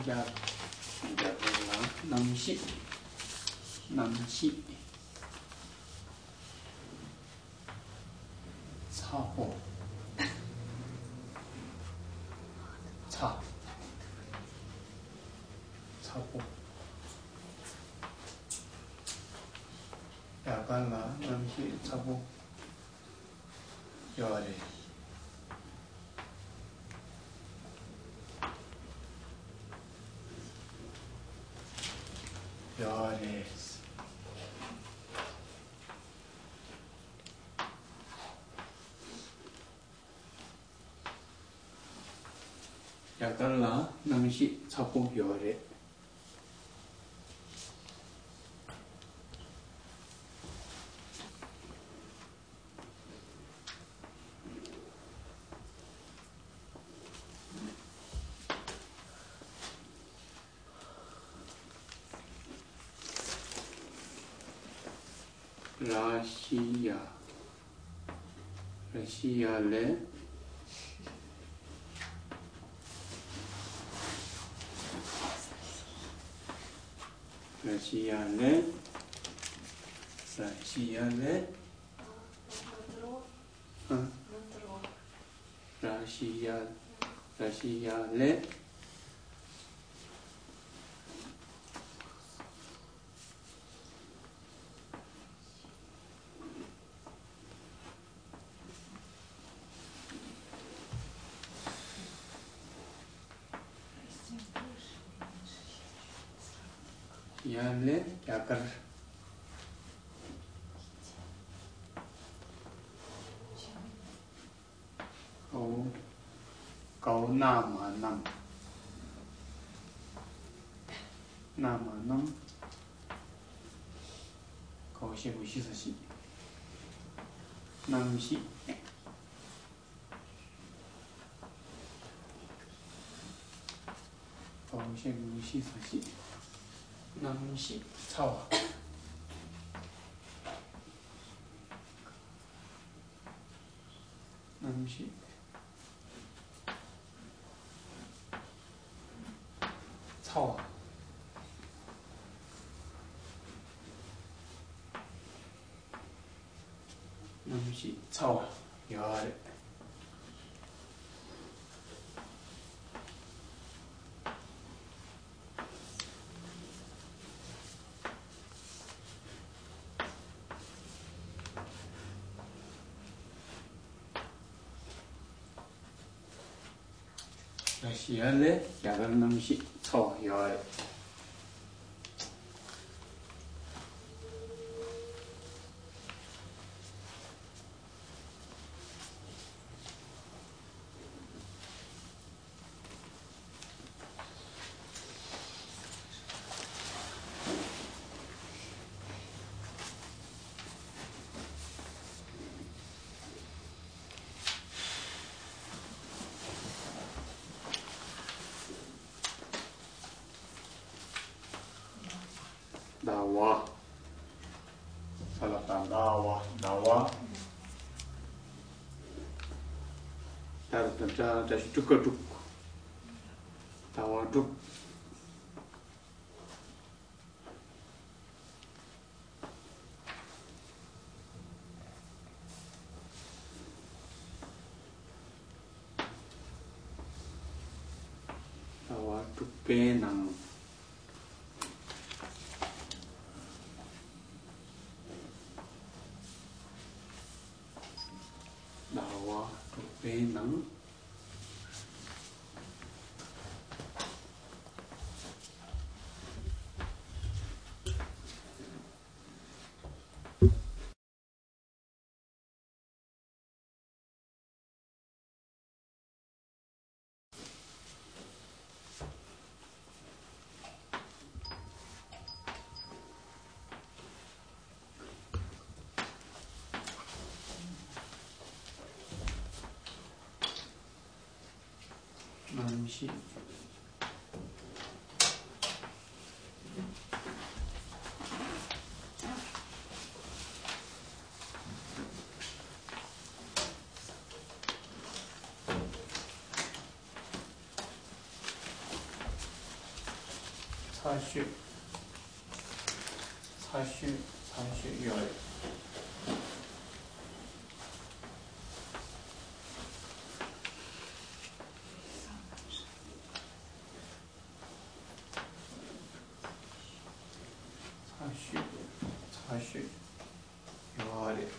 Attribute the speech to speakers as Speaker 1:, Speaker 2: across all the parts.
Speaker 1: 남시 차호 차호 야간라 남시 차호 요아래 야간라 남시 차호 요아래 러시아레 याले याकर câu 나만남 거시부시서시 남시 거시부시서시 남시 차와 남시 차와 남시 차와 야래 러시아레 야간 남시 차와 야래 나와 살았다 나와 따르다 다시 쭉 나와 쭉 나와 쭉 빼낭 나와 쭉 빼낭 남시 4より4より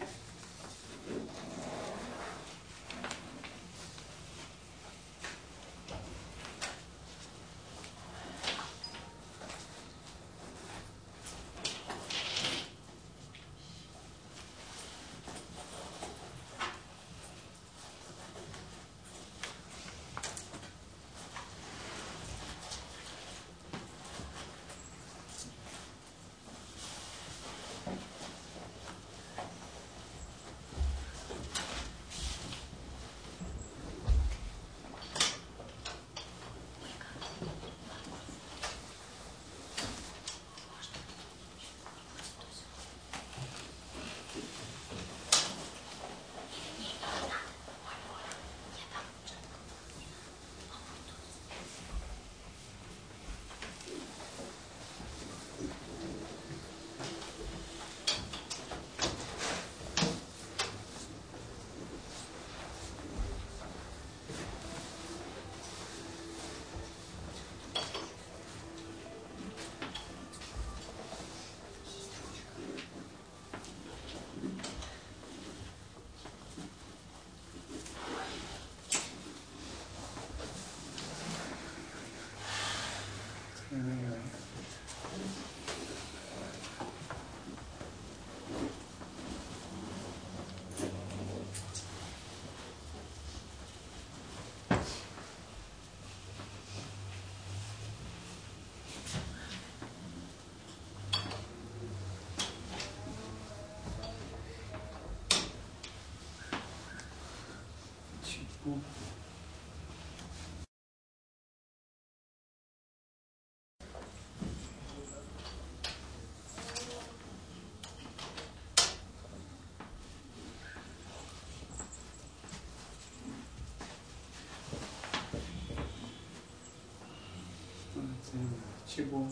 Speaker 1: 15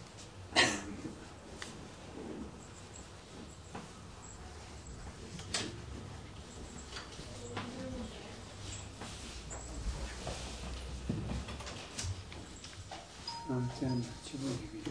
Speaker 1: 何千の一部指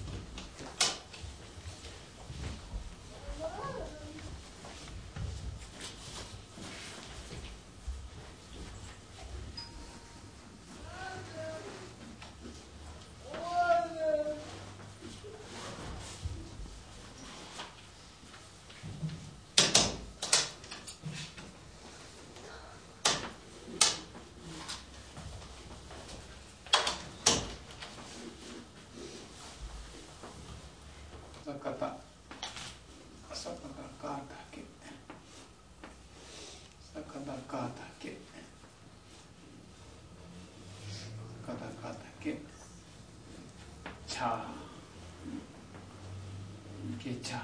Speaker 1: 坂田ヶ岳茶下茶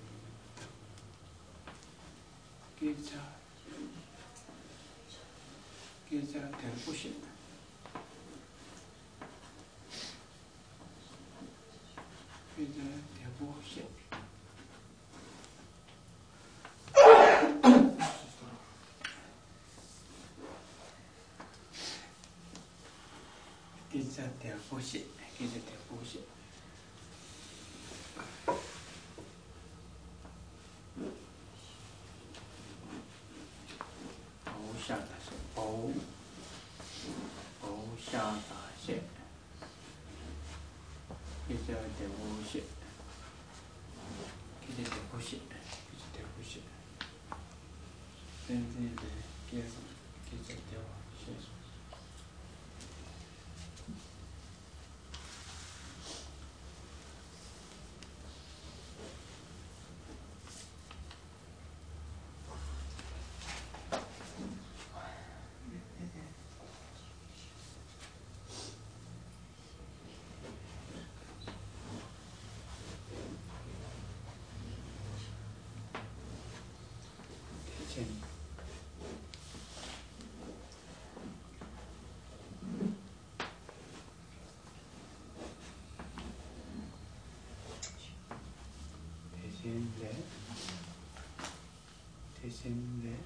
Speaker 1: 天不行下大线，下大线，这叫点五线，这叫点五线，真正的结束，这叫点线。 前列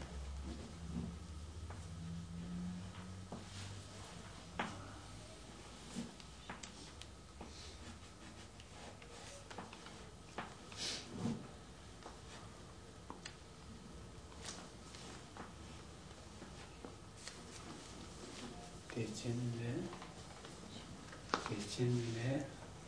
Speaker 1: 대前列대前列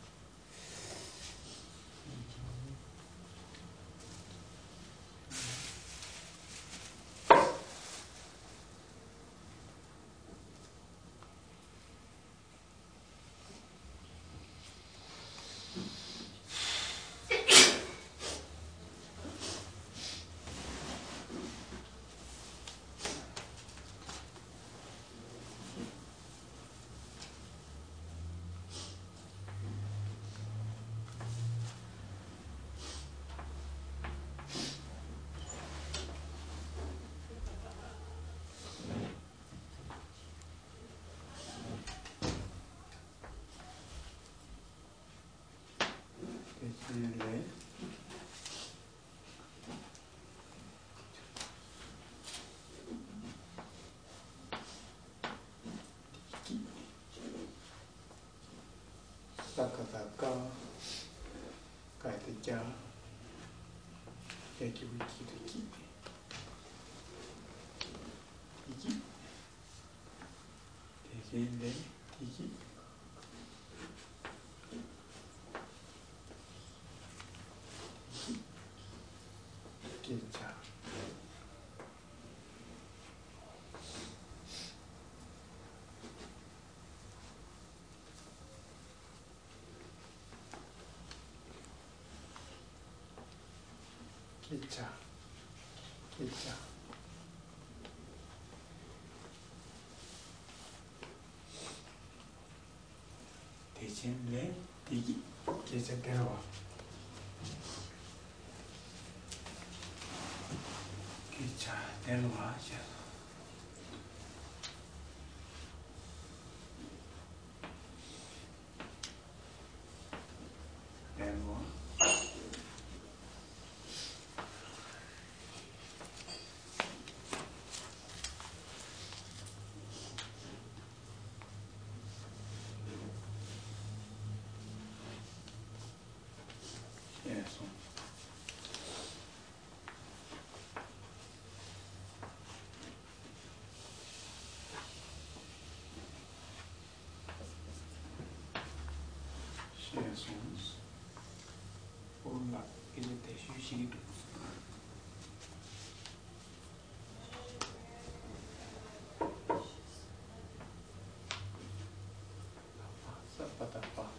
Speaker 1: たかたかかえてちゃやきぶきるきいきてけんれいきけちゃけちゃけちゃてちんれてきけちゃってるわけちゃってるわじゃ出るわそうChairsons Olla irritationssidor Sapatapa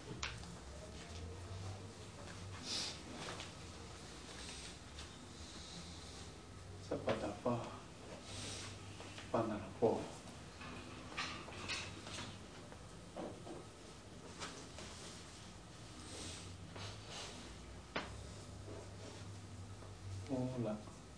Speaker 1: Sapatapa Panarapo Olla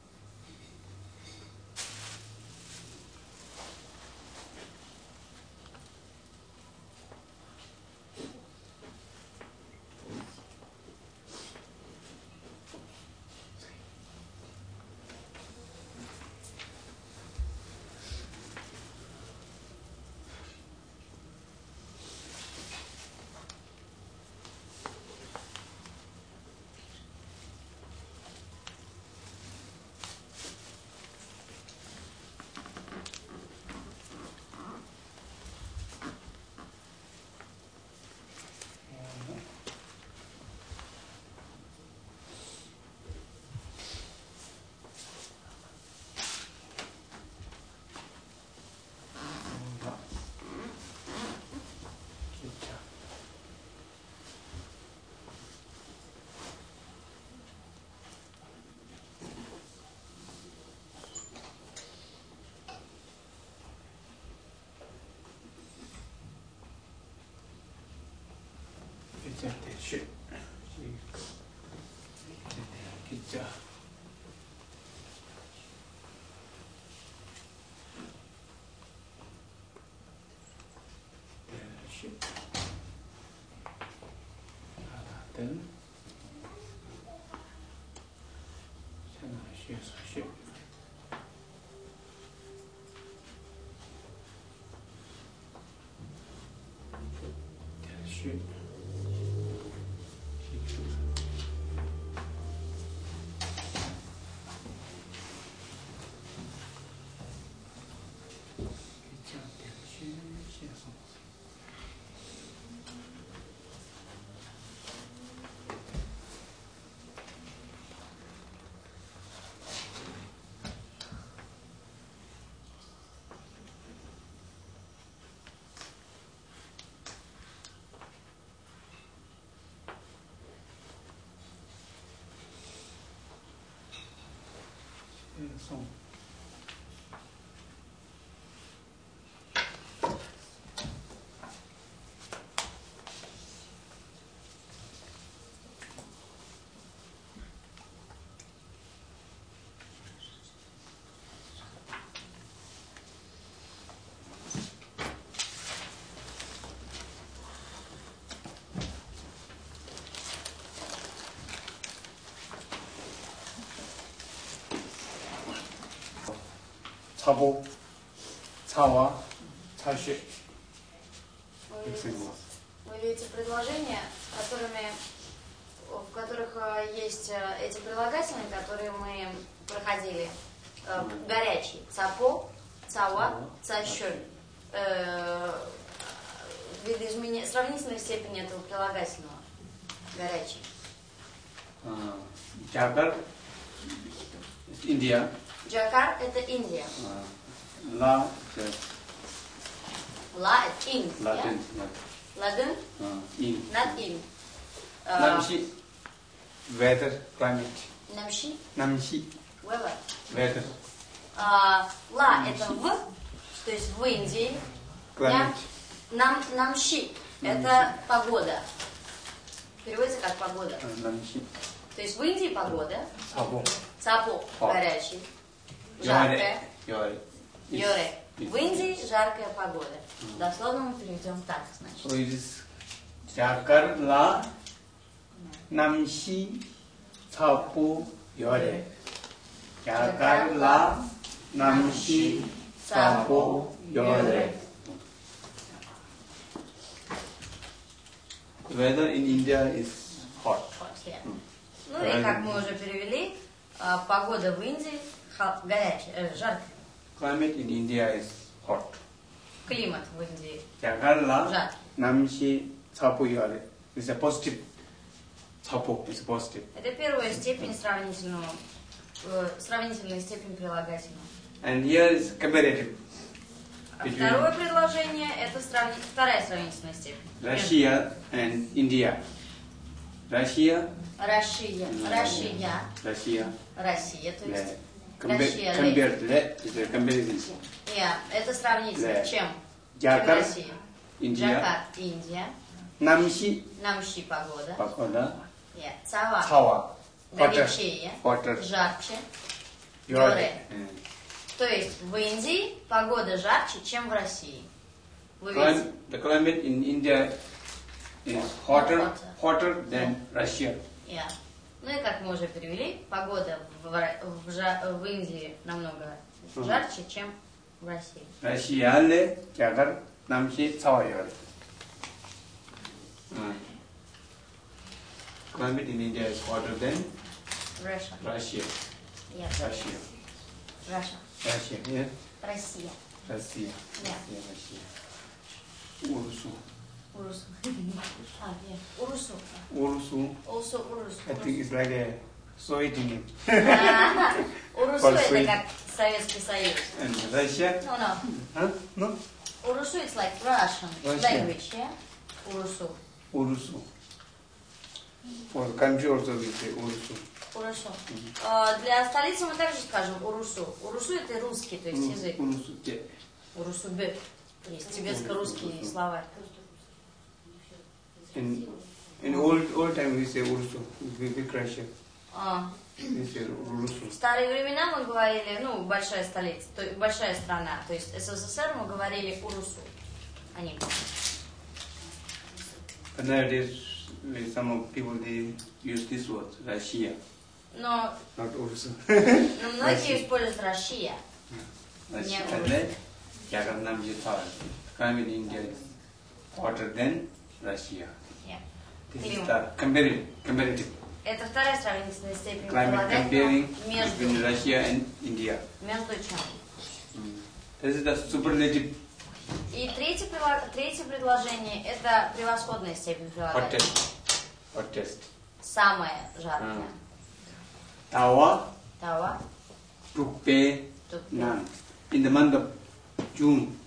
Speaker 1: Irritation Kitcha Then Shit 穴。送。Цабо, цава, цаши.
Speaker 2: Вы видите предложения, в которых есть эти прилагательные, которые мы проходили. Горячий. Цапо, цава, цащу. Сравнительной степени этого прилагательного. Горячий.
Speaker 1: Джакар, Индия.
Speaker 2: Джакар – это Индия.
Speaker 1: Ла –
Speaker 2: это ин.
Speaker 1: Латин.
Speaker 2: Ладын?
Speaker 1: Ин.
Speaker 2: Над ин.
Speaker 1: Намши. Weather, climate.
Speaker 2: Намши?
Speaker 1: Намши. Weather.
Speaker 2: Ла – это в, то есть в Индии.
Speaker 1: Climate.
Speaker 2: Намши – это погода. Переводится как погода.
Speaker 1: Намши.
Speaker 2: То есть в Индии погода.
Speaker 1: Цабо.
Speaker 2: Цапо – горячий. Жаркая.
Speaker 1: Йоре.
Speaker 2: В Индии жаркая погода. Дословно мы переведем так, значит.
Speaker 1: So it is Jakar la namshi thapu yore. Jakar la namshi thapu yore. The weather in India is hot.
Speaker 2: Ну и как мы уже перевели, погода в Индии горячая, жаркая.
Speaker 1: Climate in India is hot.
Speaker 2: Климат в Индии
Speaker 1: Jakar la
Speaker 2: жаркий.
Speaker 1: namshi thapu yore. It's a positive. Thapu is positive.
Speaker 2: Это первая степень сравнительная степень прилагательного.
Speaker 1: And here is comparative.
Speaker 2: Второе предложение – это вторая сравнительная степень.
Speaker 1: Russia and India. Russia.
Speaker 2: Россия, то есть
Speaker 1: Compared is a comparison.
Speaker 2: это сравнительно. Чем?
Speaker 1: Jakar,
Speaker 2: Россия.
Speaker 1: India.
Speaker 2: Джакар, Индия.
Speaker 1: Namshi,
Speaker 2: Намши, погода.
Speaker 1: Цава,
Speaker 2: Цава, горячее,
Speaker 1: hotter,
Speaker 2: жарче.
Speaker 1: Yore.
Speaker 2: То есть в Индии погода жарче, чем в России. Вы видите?
Speaker 1: The climate in India is hotter than Russia.
Speaker 2: Ну и как мы уже перевели, погода в Индии намного жарче, чем в России.
Speaker 1: Russia, Jakar, Namshi, Цава, Yore. Climate in India is hotter than
Speaker 2: Russia.
Speaker 1: Russia.
Speaker 2: Yes.
Speaker 1: Russia.
Speaker 2: Russia.
Speaker 1: Russia. Yeah.
Speaker 2: Россия.
Speaker 1: Russia.
Speaker 2: Yeah.
Speaker 1: Yeah, Russia. Urusu.
Speaker 2: Урусу. Урусу.
Speaker 1: Urusu.
Speaker 2: Also Урусу.
Speaker 1: I think it's like a Soviet Union.
Speaker 2: Урусу это как Советский Союз.
Speaker 1: And Russia?
Speaker 2: No.
Speaker 1: Huh? No?
Speaker 2: Урусу it's like Russian language, yeah? Урусу.
Speaker 1: Urusu. For country also we say Urusu.
Speaker 2: Урусу. Для столицы мы также скажем Урусу. Урусу это русский, то есть язык.
Speaker 1: Urusu.
Speaker 2: Урусу Б. Есть тибетско-русские слова.
Speaker 1: In old time we say Urusu. Big Russia. We say Urusu.
Speaker 2: В старые времена мы говорили, большая столица, большая страна, то есть СССР мы говорили Урусу. Они.
Speaker 1: But nowadays some people they use this word Russia.
Speaker 2: Но
Speaker 1: Not Urusu.
Speaker 2: многие используют Россия.
Speaker 1: Russia. Climate in India is hotter than
Speaker 3: Russia.
Speaker 2: Yeah.
Speaker 3: This
Speaker 2: Климат.
Speaker 3: is the comparative
Speaker 2: Это вторая сравнительная степень
Speaker 3: climate
Speaker 2: прилагательного
Speaker 3: comparing between Russia and India.
Speaker 2: между чем.
Speaker 3: This is the superlative
Speaker 2: И третье предложение – это превосходная степень прилагательного.
Speaker 3: hottest.
Speaker 2: Самая жаркая.
Speaker 3: Tawa
Speaker 2: Тава.
Speaker 3: Tukpe
Speaker 2: Tukpe.
Speaker 3: Nang. In the month of June.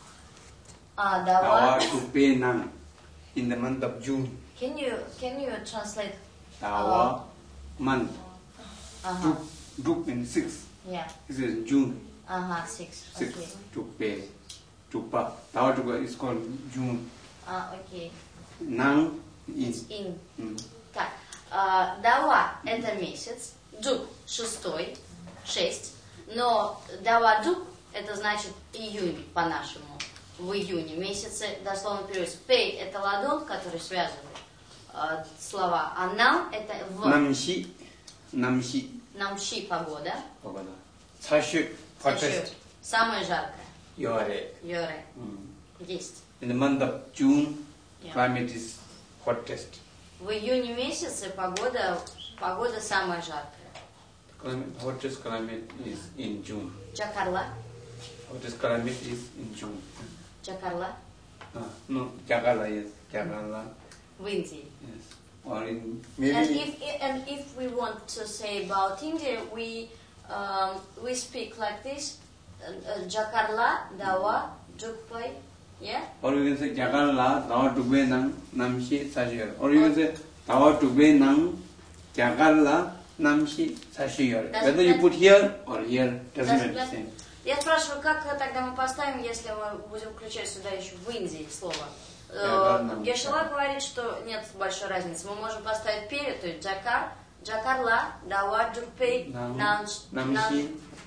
Speaker 2: А,
Speaker 3: Tawa
Speaker 2: дава.
Speaker 3: Tukpe Nang. In the month of June.
Speaker 2: Can you translate?
Speaker 3: Tawa month.
Speaker 2: Ага.
Speaker 3: Duk in 6.
Speaker 2: Yeah.
Speaker 3: This is June.
Speaker 2: Ага, 6.
Speaker 3: 6.
Speaker 2: Окей.
Speaker 3: Tukpe. Tukpa. Tawa Tukpa is called June.
Speaker 2: А, окей.
Speaker 3: Nang is.
Speaker 2: In.
Speaker 3: Mm.
Speaker 2: Так. Дава – это месяц. Джук – 6. 6. Но дава джук – это значит июнь по-нашему. В июне месяце дословно переводится. Пей – это ладон, который связывает слова. А нам – это в.
Speaker 3: Namshi. Namshi.
Speaker 2: Намщи погода.
Speaker 3: Pogada. Sashu. Hottest.
Speaker 2: Самая жаркая.
Speaker 3: Yore.
Speaker 2: Йоре. Есть.
Speaker 3: In the month of June,
Speaker 2: Yeah.
Speaker 3: climate is hottest.
Speaker 2: В июне месяце погода самая жаркая.
Speaker 3: Hottest climate is in June.
Speaker 2: Джакарла.
Speaker 3: Hottest climate is in June.
Speaker 2: Джакарла.
Speaker 3: No, Jakarta, yes. Jakarta,
Speaker 2: В Индии.
Speaker 3: yes. Or in
Speaker 2: And if we want to say about India, we speak like this: Jakarla, Dawa, Jukpai, yeah.
Speaker 3: or you can say Jakarta, Tawa Tukbe Nang, Namshi, Sashiyar. Or you can say Tawa Tukbe Nang, Jakarta, Namshi, Sashiyar. Whether you put here or here, doesn't matter the same.
Speaker 2: Я спрашиваю, как тогда мы поставим, если мы будем включать сюда еще в Индии слово? Гешела говорит, что нет большой разницы. Мы можем поставить перед, то есть Джакарла, Дава, Джурпей, Намши,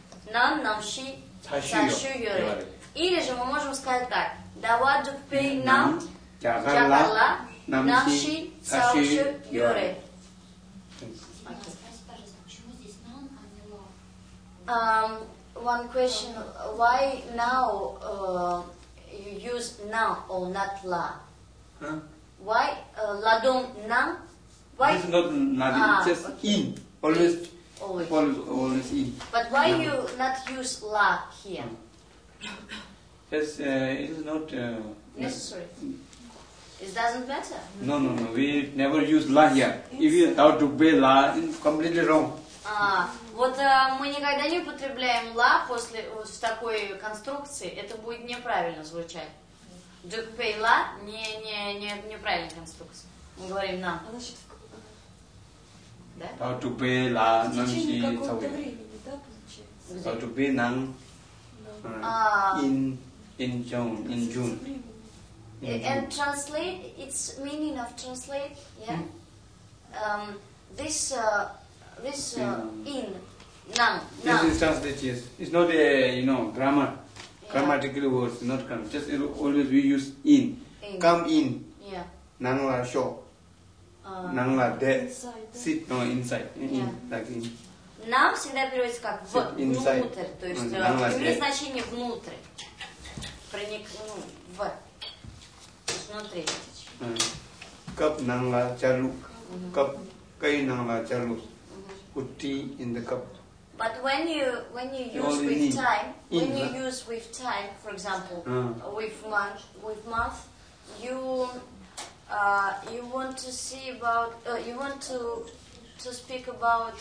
Speaker 2: Сашуйори. Или же мы можем сказать так: Дава, Джурпей, Нам, Джакарла, Намши, Сашуйори. One question: why now you use now or not la?
Speaker 3: Huh?
Speaker 2: Why ladon nam? Why?
Speaker 3: This is not Nadi, it's just
Speaker 2: okay.
Speaker 3: in. Always,
Speaker 2: Always.
Speaker 3: in.
Speaker 2: But why you not use la here?
Speaker 3: Just, it is not
Speaker 2: Necessary. It doesn't matter.
Speaker 3: No. We never use la here. If you have to pay la, it's completely wrong.
Speaker 2: Вот мы никогда не употребляем ла после в такой конструкции. Это будет неправильно звучать. Джукпей ла неправильная конструкция. Мы говорим нам. Да?
Speaker 3: How to pay la,
Speaker 4: В
Speaker 3: namshi,
Speaker 4: течение какого-то
Speaker 3: sawi.
Speaker 4: времени, да, получается?
Speaker 3: How to pay nang in June.
Speaker 2: And translate, its meaning of translate, yeah. This in nang.
Speaker 3: This is translate, yes. It's not a grammar.
Speaker 2: Yeah.
Speaker 3: Grammatical words, not grammar. Just always we use in.
Speaker 2: In.
Speaker 3: Come in.
Speaker 2: Yeah.
Speaker 3: Nang la show. Nang la there.
Speaker 4: Inside, да?
Speaker 3: Sit no inside.
Speaker 2: Yeah.
Speaker 3: Like in.
Speaker 2: Нам всегда переводится как
Speaker 3: Inside.
Speaker 2: внутрь, то есть
Speaker 3: Inside.
Speaker 2: имеет значение внутрь. В. То есть внутри.
Speaker 3: Cup nang la chalu. Cup kai nang la chalu. Put tea in the cup.
Speaker 2: But when you use
Speaker 3: only
Speaker 2: with
Speaker 3: need
Speaker 2: time,
Speaker 3: in,
Speaker 2: when you
Speaker 3: huh?
Speaker 2: use with time, for example, with month, you want to see about you want to speak about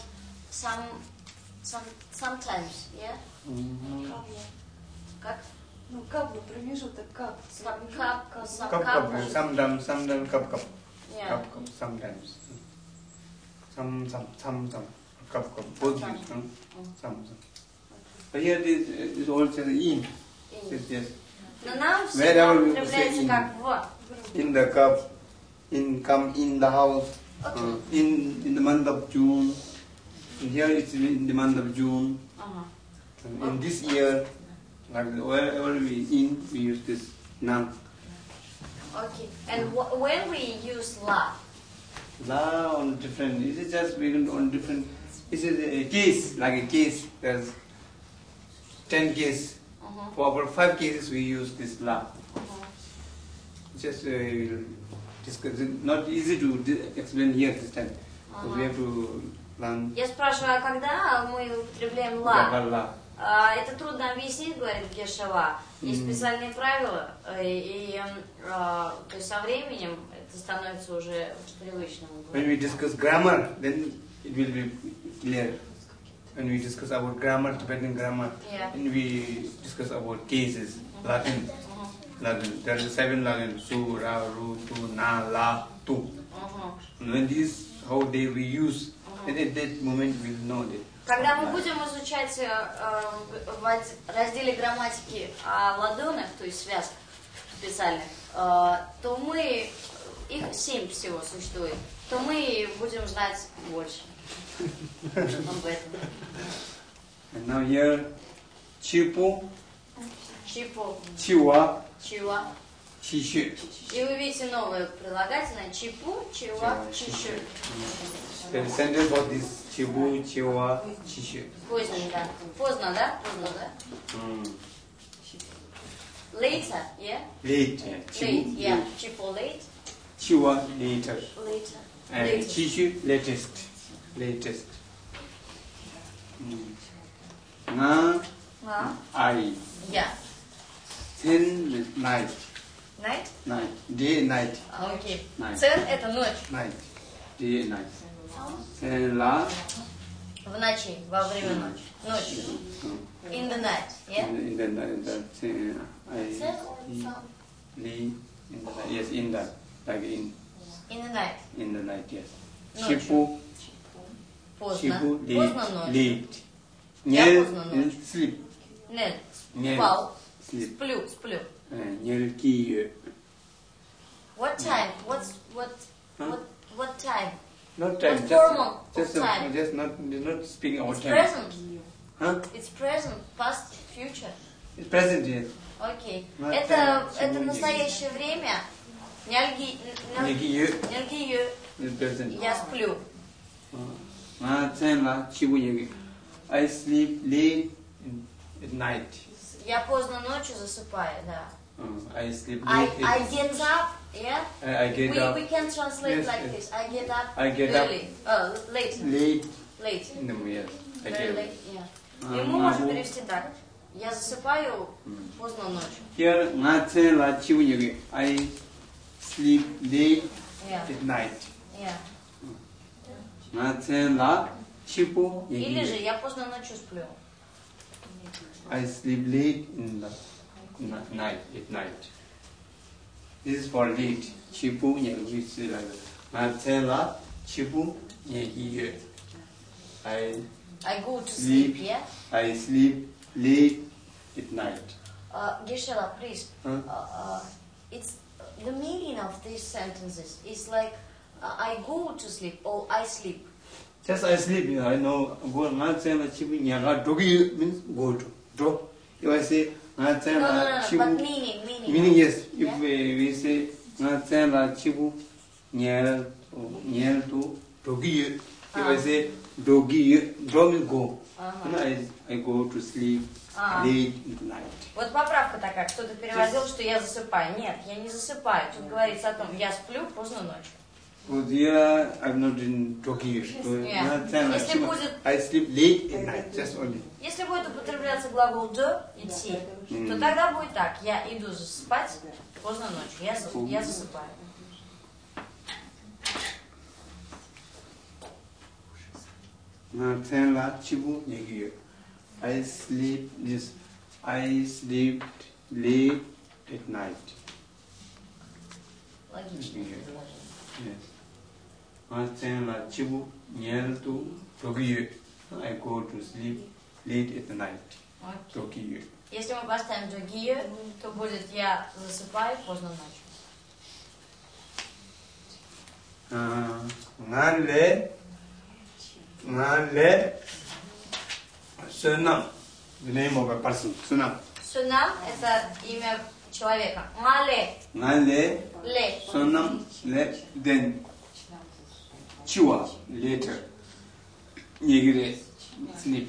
Speaker 2: sometimes, yeah?
Speaker 4: Капла.
Speaker 2: Как?
Speaker 4: Ну, капла, промежуток, кап.
Speaker 3: Cup. Sometimes cup.
Speaker 2: Yeah.
Speaker 3: Cup. Sometimes. Some. Cup. Both
Speaker 2: Some.
Speaker 3: use. Some. But here this is also in. Yes.
Speaker 2: Но нам
Speaker 3: Wherever
Speaker 2: всегда
Speaker 3: we
Speaker 2: употребляется
Speaker 3: say
Speaker 2: как в.
Speaker 3: In the cup. Come in the house.
Speaker 2: Okay.
Speaker 3: In the month of June. Here it's in the month of June. In this year, like wherever we use this now.
Speaker 2: Okay. And when we use la,
Speaker 3: La on different. This is just we can on different. This is a case, like a case. There's 10 cases. For about 5 cases we use this la. Just discuss. It's not easy to explain here this time. So we have to learn.
Speaker 2: Я спрашиваю, а когда мы употребляем ла? Это трудно объяснить, говорит Гешева. Есть специальные правила, и то есть со временем это становится уже привычным.
Speaker 3: When we discuss grammar, then it will be clear. When we discuss about grammar, Tibetan grammar, and we discuss about cases, Latin. There are 7 Latin: su, ra, ru, tu, na, la, tu. When these how they we use, and at that moment we will know that.
Speaker 2: Когда мы будем изучать в разделе грамматики о ладонах, то есть связках специальных, то мы, их 7 всего существует, то мы будем знать больше об этом.
Speaker 3: And now here, чипу,
Speaker 2: Чипу,
Speaker 3: чива,
Speaker 2: чива.
Speaker 3: чищу.
Speaker 2: И вы видите новое прилагательное чипу, чива, чищу.
Speaker 3: The sentence for this чибу, чива, чищу.
Speaker 2: Поздно, да? Поздно, да? Поздно, да? Later, yeah?
Speaker 3: Late.
Speaker 2: Late, yeah. Чипу late.
Speaker 3: Чива, later.
Speaker 2: Later.
Speaker 3: And чищу, latest. Latest. Na, I.
Speaker 2: Yeah.
Speaker 3: Then night.
Speaker 2: Night?
Speaker 3: Night. Day, night.
Speaker 2: Окей.
Speaker 3: Night.
Speaker 2: Цен – это ночь.
Speaker 3: Night. Day, night. And la.
Speaker 2: В ночи, во время ночи. Ночью. In the night, yeah?
Speaker 3: In the I. In the night. Yes, in the. Like in.
Speaker 2: In the night.
Speaker 3: In the night, yes.
Speaker 2: Ночью.
Speaker 3: Чипу.
Speaker 2: Поздно.
Speaker 3: Чипу,
Speaker 2: Поздно ночью.
Speaker 3: late.
Speaker 2: Я
Speaker 3: Нель,
Speaker 2: поздно ночью.
Speaker 3: sleep.
Speaker 2: Нет.
Speaker 3: Нель.
Speaker 2: Спал.
Speaker 3: Sleep.
Speaker 2: Сплю, сплю.
Speaker 3: Нель ки.
Speaker 2: What time? What time?
Speaker 3: Not time.
Speaker 2: What formal
Speaker 3: just
Speaker 2: of time?
Speaker 3: Just not speaking about
Speaker 2: It's
Speaker 3: time.
Speaker 2: present.
Speaker 3: Huh?
Speaker 2: It's present, past, future.
Speaker 3: It's present, yes.
Speaker 2: Окей.
Speaker 3: What
Speaker 2: Это
Speaker 3: time? Сегодня.
Speaker 2: настоящее время.
Speaker 3: Нель ки. It's present.
Speaker 2: Я сплю.
Speaker 3: I sleep late at night.
Speaker 2: Я поздно ночью засыпаю, да.
Speaker 3: I sleep
Speaker 2: I
Speaker 3: late.
Speaker 2: get up, yeah?
Speaker 3: I get up
Speaker 2: We can translate
Speaker 3: Yes,
Speaker 2: like
Speaker 3: yes.
Speaker 2: this. I get up
Speaker 3: I get up
Speaker 2: early. Late.
Speaker 3: late in the morning. Yes, I
Speaker 2: Very
Speaker 3: get up.
Speaker 2: late, yeah. И мы можем перевести так. Я засыпаю поздно ночью.
Speaker 3: Here, I sleep late
Speaker 2: Yeah.
Speaker 3: at night.
Speaker 2: Yeah.
Speaker 3: I
Speaker 2: Или же я поздно ночью сплю.
Speaker 3: sleep late in the night, at night. This is for late. Chipu, we say like that. Chipu,
Speaker 2: I go to sleep, yeah?
Speaker 3: I sleep late at night.
Speaker 2: Geshe-la, please. It's the meaning of these sentences is like I go to sleep or I sleep.
Speaker 3: Just I sleep, I know. Go chipu means go to. Draw. If I say
Speaker 2: No, but meaning.
Speaker 3: meaning yes. If we say chipu to dogi. If I say dogi, draw means go. I go to sleep late at night.
Speaker 2: Вот поправка такая, кто-то переводил, что я засыпаю. Нет, я не засыпаю. Тут говорится о том, я сплю поздно ночью.
Speaker 3: But here I'm not in Tokyo.
Speaker 2: Если будет,
Speaker 3: I sleep late at night, just only.
Speaker 2: если будет употребляться глагол «de» – «идти», то тогда будет так. Я иду спать поздно ночью. Я засыпаю.
Speaker 3: I sleep late at night.
Speaker 2: Логично.
Speaker 3: Yes. I go to sleep late at night. Tokyo.
Speaker 2: Если мы поставим «другие», то будет «я засыпаю поздно ночью».
Speaker 3: Sunam, the name of a person. Sunam.
Speaker 2: Сунам – это имя человека. Мале. Ле.
Speaker 3: Sunam, le, then. Chua, later. Nigre, sleep.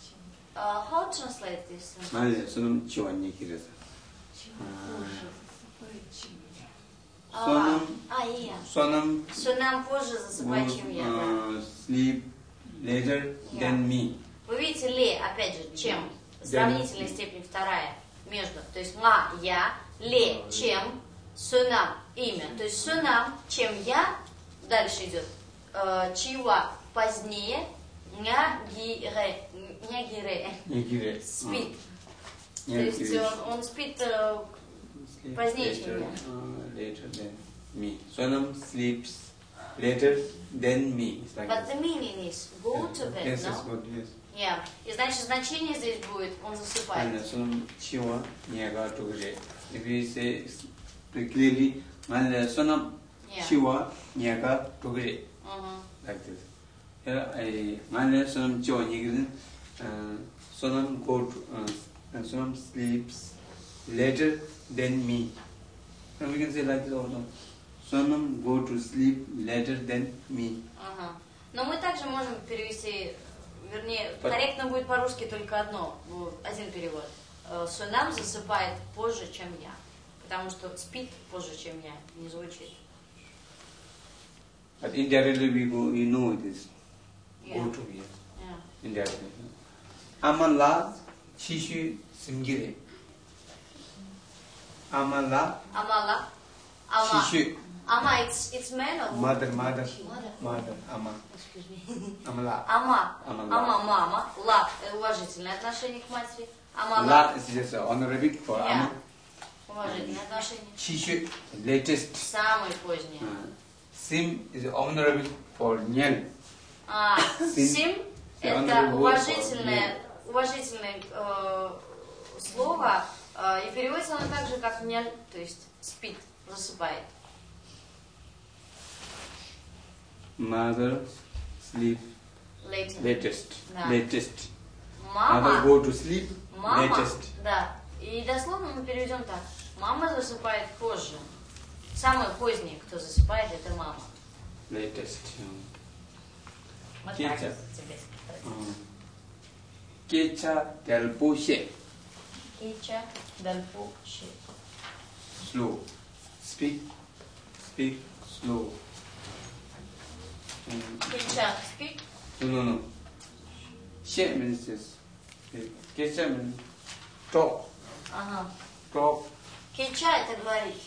Speaker 2: How to translate this?
Speaker 3: Sunam, chua, nigre. Sonam
Speaker 2: Сонам позже засыпай, чем я. Да.
Speaker 3: sleep later than me.
Speaker 2: Вы видите, ле, опять же, чем? Сравнительная степень вторая. Между. То есть ма, я, ле, чем, сонам, имя. То есть сонам, чем я, дальше идет. Чива, позднее, ня, гире, спит. То есть он спит позднее, чем я.
Speaker 3: Later than me. Sonam sleeps later than me. It's like
Speaker 2: But
Speaker 3: that.
Speaker 2: the meaning is go to bed,
Speaker 3: Yes,
Speaker 2: no?
Speaker 3: yes, good, yes.
Speaker 2: Yeah. И значит значение здесь будет, он
Speaker 3: And
Speaker 2: засыпает.
Speaker 3: sonam chiwa nyaga tugre. If you say clearly, sonam
Speaker 2: Yeah.
Speaker 3: chiwa nyaga tugre.
Speaker 2: Мгм.
Speaker 3: Like this. Here I sonam chiwa nyaga. Sonam sonam sleeps later than me. And we can say like this also. Sonam go to sleep later than me.
Speaker 2: Ага. Но мы также можем перевести, вернее,
Speaker 3: Под-
Speaker 2: корректно будет по-русски только одно, один перевод. Сонам засыпает позже, чем я. Потому что спит позже, чем я, не звучит.
Speaker 3: But indirectly we know it is
Speaker 2: Yeah.
Speaker 3: go to here.
Speaker 2: Yeah.
Speaker 3: Indirectly. Amala shishu simgire. Amala
Speaker 2: Амала. Ама.
Speaker 3: shishu.
Speaker 2: Ама, it's man or
Speaker 3: Mother,
Speaker 2: Mother.
Speaker 3: ama.
Speaker 2: Excuse me.
Speaker 3: Amala.
Speaker 2: Ама.
Speaker 3: Амала.
Speaker 2: Ама, мама. Ла, уважительное отношение к матери. Амала.
Speaker 3: La is just honorific for
Speaker 2: Yeah.
Speaker 3: ama.
Speaker 2: Уважительное отношение.
Speaker 3: Shishu latest.
Speaker 2: Самое позднее.
Speaker 3: Sim is honorable for nyan.
Speaker 2: Сим
Speaker 3: the
Speaker 2: это
Speaker 3: honorable word for
Speaker 2: уважительное слово, и переводится оно так же, как няль, то есть спит, засыпает.
Speaker 3: Mother sleep
Speaker 2: Later.
Speaker 3: latest.
Speaker 2: Да.
Speaker 3: Latest. Mother
Speaker 2: Мама,
Speaker 3: go to sleep
Speaker 2: мама,
Speaker 3: latest.
Speaker 2: да. И дословно мы переведем так. Мама засыпает позже. Самое позднее, кто засыпает, это мама.
Speaker 3: Latest.
Speaker 2: Вот
Speaker 3: Кетча.
Speaker 2: так тебе сказать.
Speaker 3: Kecha delpo she.
Speaker 2: Кича, дальпу, щи.
Speaker 3: Slow. Speak slow.
Speaker 2: Кича, спит.
Speaker 3: No. She means just speak. Kecha means talk.
Speaker 2: Ага.
Speaker 3: Talk.
Speaker 2: Кича это говорить.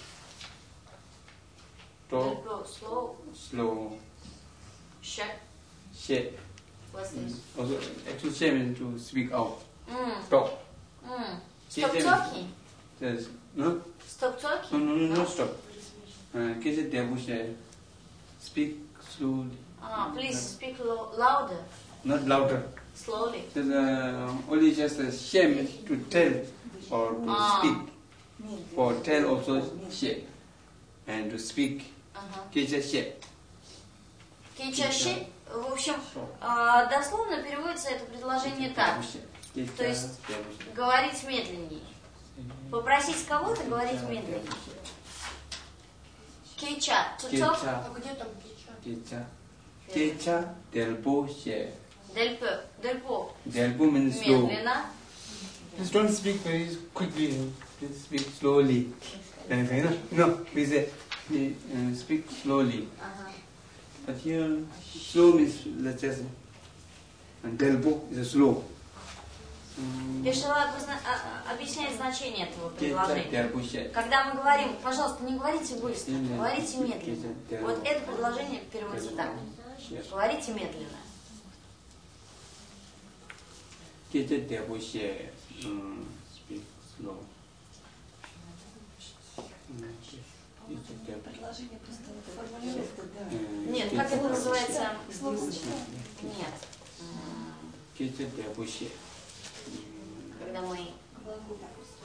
Speaker 3: Talk
Speaker 2: Дальпу, slow,
Speaker 3: slow.
Speaker 2: ща.
Speaker 3: She.
Speaker 2: What's this?
Speaker 3: Also, actually, she means to speak out.
Speaker 2: Mm.
Speaker 3: Talk.
Speaker 2: Stop
Speaker 3: Kecha
Speaker 2: talking.
Speaker 3: says no.
Speaker 2: Stop talking.
Speaker 3: No, stop. Kecha delpo she. Speak slowly.
Speaker 2: Please speak louder,
Speaker 3: Not louder.
Speaker 2: slowly.
Speaker 3: There's only just a shame to tell or to speak. For tell also shame. And to speak, kecha shame.
Speaker 2: Кича-щи, в общем, дословно переводится это предложение так. То есть говорить медленнее. Попросить кого-то говорить медленнее. Кича, to talk.
Speaker 3: Kecha,
Speaker 2: Где там кича?
Speaker 3: kecha delpo she.
Speaker 2: Дельпо.
Speaker 3: Delpo means slow.
Speaker 2: Медленно.
Speaker 3: Just don't speak very quickly. Just speak slowly. No, we say speak slowly.
Speaker 2: Ага.
Speaker 3: But here, slow means let's just and delpo is a slow.
Speaker 2: Пешела объясняет значение этого
Speaker 3: Kecha
Speaker 2: предложения.
Speaker 3: delpo she.
Speaker 2: Когда мы говорим, пожалуйста, не говорите быстро,
Speaker 3: Медленно.
Speaker 2: говорите медленно. Вот это предложение переводится так.
Speaker 3: Yes.
Speaker 2: Говорите медленно.
Speaker 3: Kecha delpo she. Speak slow.
Speaker 4: Предложение просто формулировка, да.
Speaker 2: Нет, как это называется?
Speaker 4: Словосочетание.
Speaker 2: Нет.
Speaker 3: Kecha delpo she.
Speaker 2: Когда мы
Speaker 4: Глагол.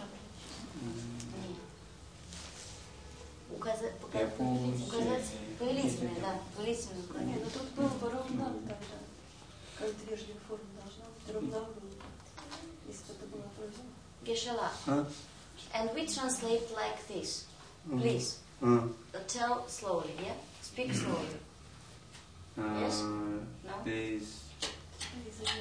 Speaker 2: указать повелительное, да, повелительное
Speaker 4: Не,
Speaker 2: указание.
Speaker 4: ну тут было бы равна тогда. Как движливая форма должна быть равна, если бы это была просьба.
Speaker 2: Гешела.
Speaker 3: Huh?
Speaker 2: And we translate like this. Please, tell slowly, yeah? Speak slowly. Yes? No?
Speaker 3: Please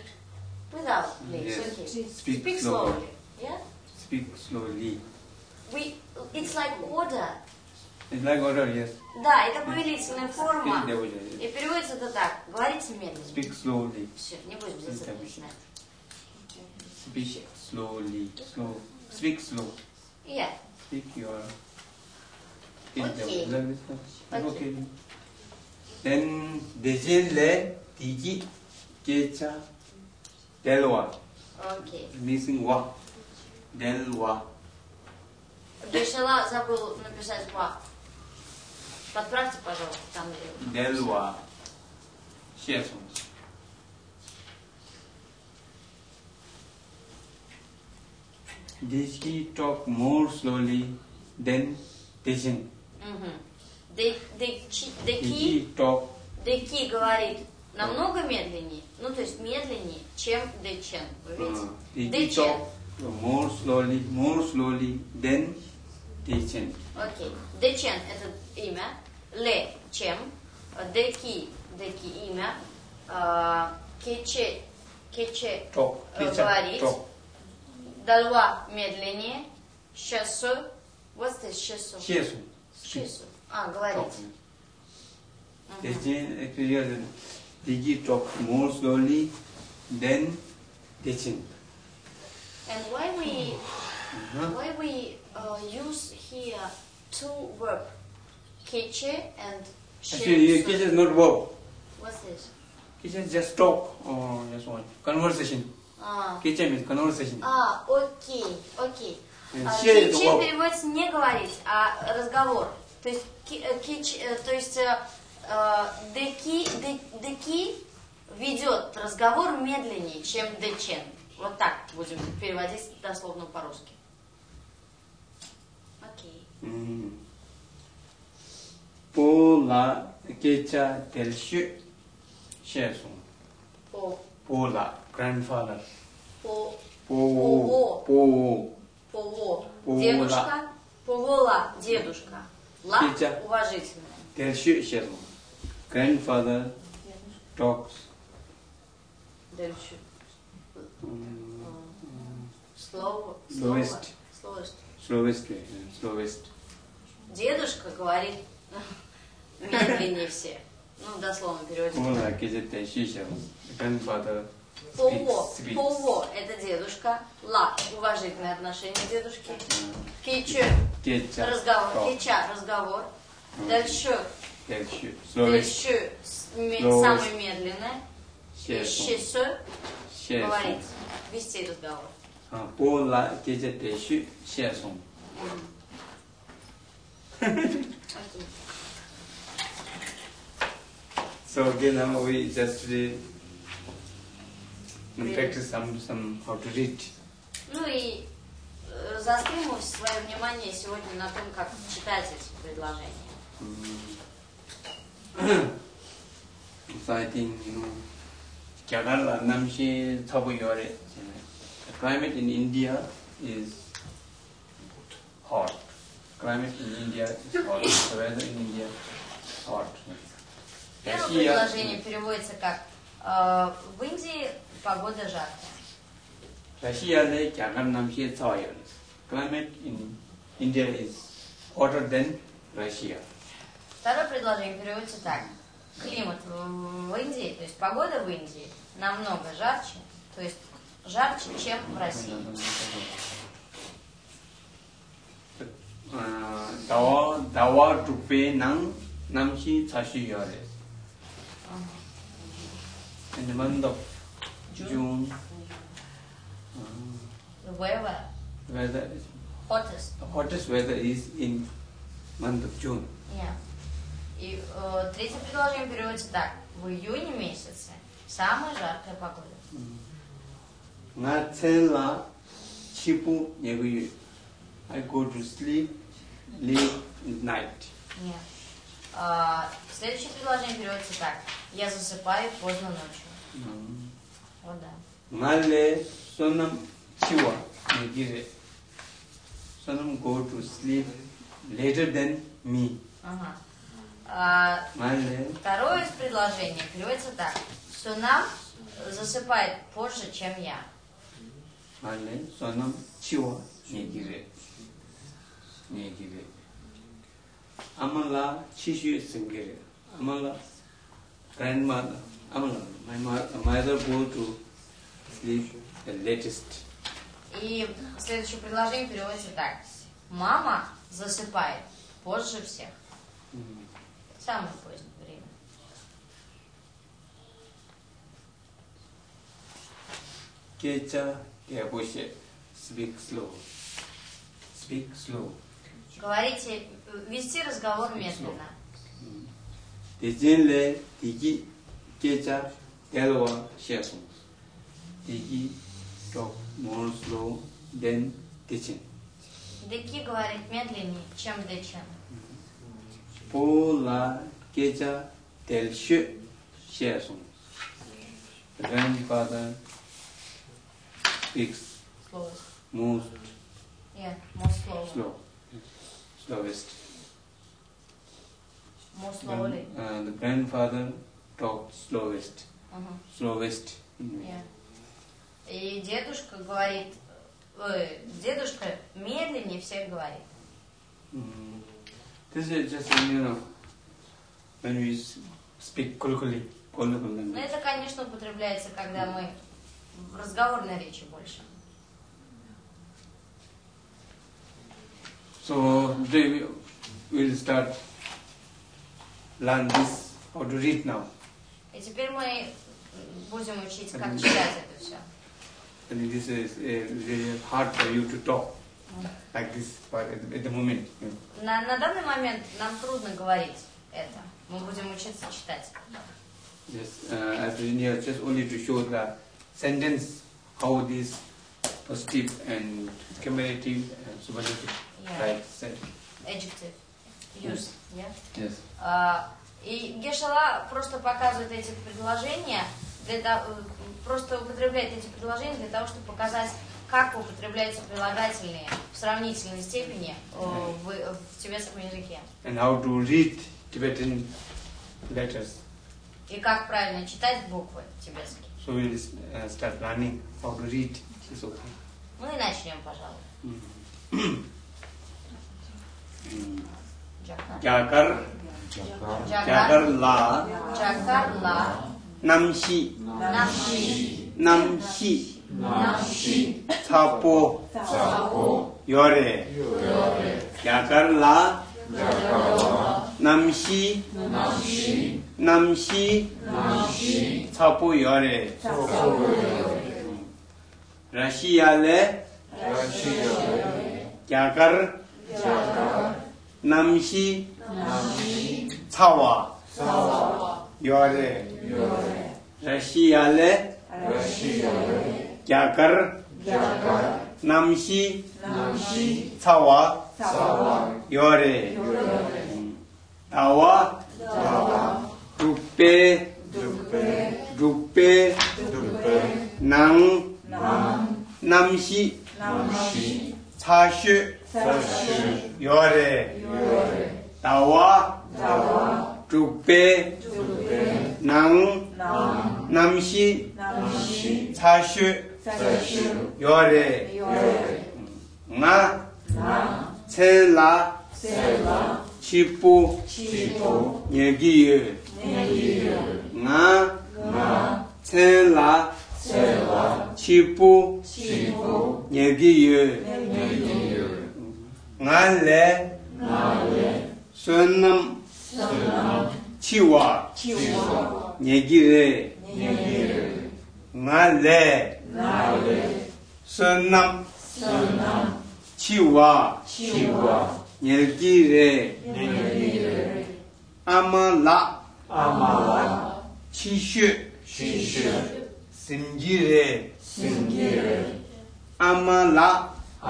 Speaker 2: Without, please,
Speaker 3: Yes.
Speaker 2: okay.
Speaker 3: speak
Speaker 2: Speak
Speaker 3: slowly.
Speaker 2: slowly, yeah?
Speaker 3: Speak slowly.
Speaker 2: it's like order.
Speaker 3: It's like order, yes.
Speaker 2: Да, это повелительная форма.
Speaker 3: Speak
Speaker 2: И переводится это так. Говорите медленно.
Speaker 3: slowly.
Speaker 2: Все, не будем здесь это начинать.
Speaker 3: Speak slowly. Slow. Speak slow.
Speaker 2: Yeah.
Speaker 3: Speak your...
Speaker 2: Okay.
Speaker 3: Like this.
Speaker 2: Okay.
Speaker 3: Okay. Then, Dejinle, Tiji, Kecha, Delwa.
Speaker 2: Окей.
Speaker 3: Missing wa. Delwa.
Speaker 2: Дешела забыл написать ва. Подправьте, пожалуйста, там где.
Speaker 3: Delwa. Shesum. Deji talk more slowly than Dejin.
Speaker 2: Деки
Speaker 3: Deji talk
Speaker 2: говорит намного медленнее, ну то есть медленнее, чем Дечен. Вы видите?
Speaker 3: Deji
Speaker 2: Дечен.
Speaker 3: talk more slowly than Dejin.
Speaker 2: Окей. Дечен это имя, Ле чем, Деки имя, Кече
Speaker 3: Talk.
Speaker 2: говорит,
Speaker 3: Talk.
Speaker 2: Дальва медленнее, Шесу, what's this Шесу?
Speaker 3: Shesum.
Speaker 2: Шесу. Говорить.
Speaker 3: Dejin, Deji talk more slowly than Dejin.
Speaker 2: And why we use here two verb, Keche and
Speaker 3: Actually,
Speaker 2: Shesu?
Speaker 3: Kecha is not verb.
Speaker 2: What's this?
Speaker 3: Kecha is just talk or just one. Conversation. Kecha means conversation.
Speaker 2: Окей.
Speaker 3: And
Speaker 2: Кече
Speaker 3: share is verb.
Speaker 2: переводится не говорить, а разговор. То есть, деки ведет разговор медленнее, чем дечен. Вот так будем переводить дословно по-русски. Окей.
Speaker 3: Pola Kecha Delshu Shesum.
Speaker 2: По
Speaker 3: Pola, grandfather.
Speaker 2: Пово.
Speaker 3: Powo.
Speaker 2: Дедушка. Повола. Дедушка. Ла.
Speaker 3: Кеча.
Speaker 2: Уважительная.
Speaker 3: Delshu Shesum. Grandfather talks.
Speaker 2: Дальше.
Speaker 3: Slowest.
Speaker 2: Дедушка говорит медленнее все. Ну, дословно переводим.
Speaker 3: Pola Kecha Delshu Shesum. Grandfather speaks.
Speaker 2: Пово – это дедушка. Ла – уважительное отношение к дедушке. Кече
Speaker 3: Kecha
Speaker 2: – разговор.
Speaker 3: talk.
Speaker 2: Кеча – разговор. Дальше
Speaker 3: Delshu. Slowest.
Speaker 2: самое медленное. И
Speaker 3: Shesum.
Speaker 2: шесу – говорить, вести разговор.
Speaker 3: Pola Kecha Delshu Shesum.
Speaker 2: Окей.
Speaker 3: So again, now we just practice some how to read.
Speaker 2: Ну и заострим свое внимание сегодня на том, как читать эти предложения.
Speaker 3: So I think Kerala Namshi Thabuyore. The climate in India is hot. Climate in India is hot. The weather in India is hot.
Speaker 2: Первое предложение переводится как в Индии погода жаркая.
Speaker 3: Russia Kerala Namshi Thabuyore. Climate in India is hotter than Russia.
Speaker 2: Второе предложение переводится так. Климат в Индии, то есть погода в Индии намного жарче, то есть жарче, чем в России.
Speaker 3: Dawa Tupe Nang Namshi Tashiyore. In the month of June,
Speaker 2: Weather,
Speaker 3: weather is,
Speaker 2: hottest.
Speaker 3: the hottest weather is in month of June.
Speaker 2: Yeah. И третье предложение переводится так. В июне месяце самая жаркая погода.
Speaker 3: Ngatsela Chipu Yeguyu. I go to sleep late at night.
Speaker 2: Нет. Следующее предложение переводится так. Я засыпаю поздно ночью. Вот да.
Speaker 3: Ngale Sonam Chiwa Yegire. Sonam go to sleep later than me.
Speaker 2: Ага.
Speaker 3: Ngale
Speaker 2: Второе предложение переводится так. Сунам засыпает позже, чем я.
Speaker 3: Ngale Sonam Chiwa Yegire. 얘기를 아마라 치슈 생기래 아마라 grandmother 아마라 my mother go to sleep the latest.
Speaker 2: И следующее предложение переводится так. Мама засыпает позже всех. Самое позднее время.
Speaker 3: Kecha Keboshe speak slow. Speak slow.
Speaker 2: Говорите, вести разговор медленно.
Speaker 3: Dejinle Digi Kecha Delwa Shesum. Digi talk more slow than Dichin.
Speaker 2: Деки говорит медленнее, чем Дечин.
Speaker 3: Pola Kecha Del Shesum. Grandfather speaks
Speaker 2: Slowest.
Speaker 3: most
Speaker 2: Yeah, more slow.
Speaker 3: slow. Slowest.
Speaker 2: More slowly.
Speaker 3: The grandfather talks slowest. Slowest.
Speaker 2: Yeah. И дедушка говорит, дедушка медленнее всех говорит.
Speaker 3: This is just, when we speak colloquially.
Speaker 2: Но это, конечно, употребляется, когда мы в разговорной речи больше.
Speaker 3: So today we will start learn this how to read now.
Speaker 2: И теперь мы будем учить, как читать это все.
Speaker 3: And this is really hard for you to talk like this at the moment.
Speaker 2: На данный момент нам трудно говорить это. Мы будем учиться читать.
Speaker 3: Yes, I've written here just only to show the sentence, how this positive and comparative and superlative, like said.
Speaker 2: Adjective. Use. Yeah?
Speaker 3: Yes.
Speaker 2: И Гешала просто показывает эти предложения, просто употребляет эти предложения для того, чтобы показать, как употребляются прилагательные в сравнительной степени в тибетском языке.
Speaker 3: And how to read Tibetan letters.
Speaker 2: И как правильно читать буквы тибетские.
Speaker 3: So we'll start learning how to read this.
Speaker 2: Ну и начнем, пожалуй.
Speaker 3: Jakar la namshi Tapo Yore Jakar la namshi Tapo Yore Rashiyale Jakar nam시 차와 요래 러시아레 야가르 남시 차와 요래 나와 룩베 낭 남시 차슈 요래 나와 룩베 낭 남시 차슈 요래 나 셀라 치부 얘기에 나 셀라 치부 얘기에 ngalé sunam chiwa nyegire ngalé sunam chiwa nyegire amala chishu simgire amala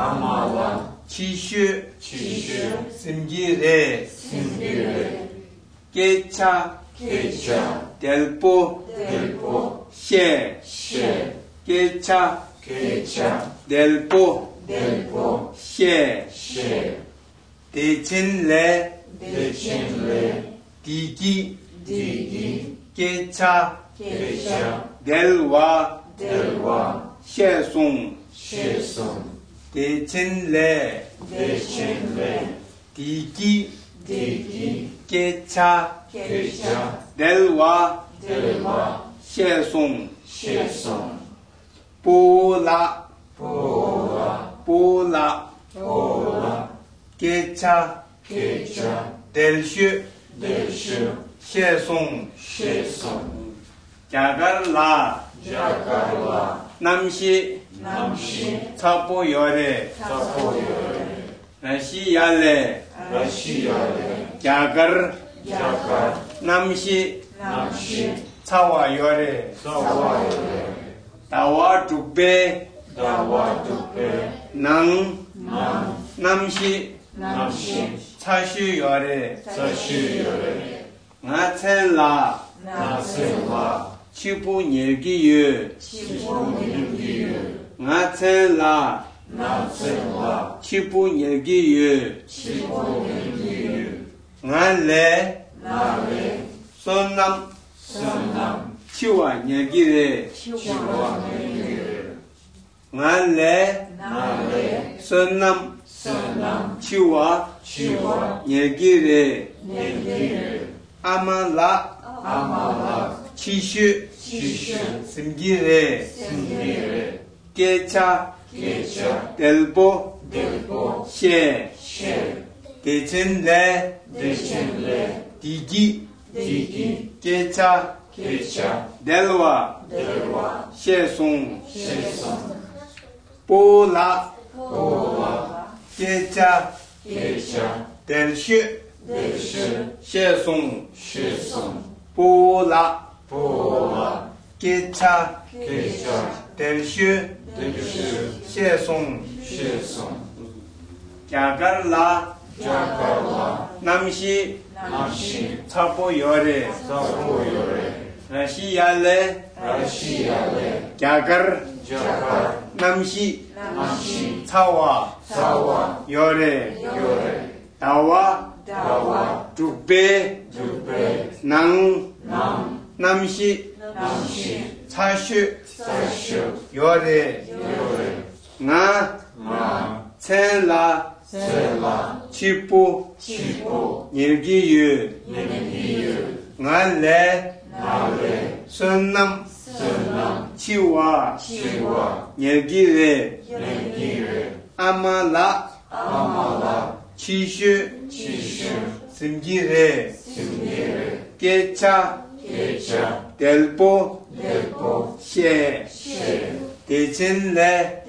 Speaker 3: 치슈 심기레 깨차 델포 셰 깨차 델포 셰 대친레 디기 깨차 델와 셰송 대친레 디기 게차 델와 셰송 보라 게차 델슈 셰송 자갈라 남시 차보열에 러시아레 자갈 남시 차와열에 다와 두베 낭 남시 차슈열에 나첼라 치부 일기유 나첼라 치부 일기유 나레 선남 치와 일기레 나레 선남 치와 일기레 아말라 치슈 심기레 게차 델보 셰 대첸레 디기 게차 델와 셰송 보라 게차 델슈 셰송 보라 게차 델슈 셰송 자갈라 남시 차보열에 러시아레 자갈 남시 차와 열에 다와 두베 낭 남시 차슈 열에 나 첼라 치부 일기유 나레 선남 치와 일기레 아말라 치슈 심기레 게차 델보 셰 대첸레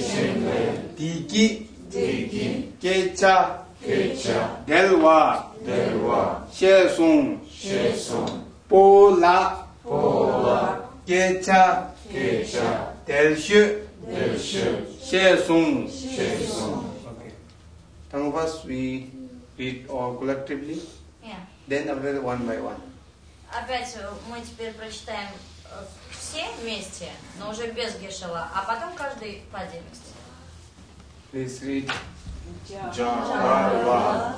Speaker 3: 디기 게차 델와 셰송 보라 게차 델슈 셰송. Okay. Some of us we read all collectively.
Speaker 2: Yeah.
Speaker 3: Then after that one by one.
Speaker 2: Опять мы теперь прочитаем все вместе, но уже без гешела, а потом каждый по отдельности.
Speaker 3: Please read.
Speaker 1: Jakarla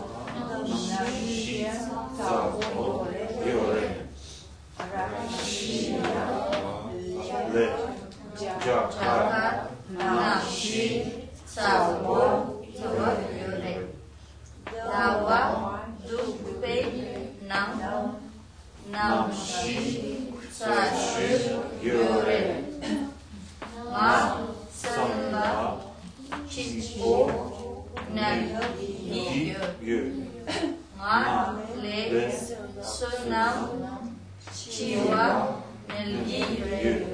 Speaker 2: Джакар, Наши, Цаво, Юре. Дава, Дупей, Нам, Намши, Цаши, Юре. Ма, Цанла, Чичпо, Нэн, Ию. Ма, Ле, Сунам, Чива, Нельгире.